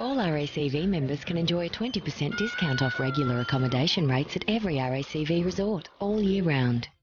All RACV members can enjoy a 20% discount off regular accommodation rates at every RACV resort all year round.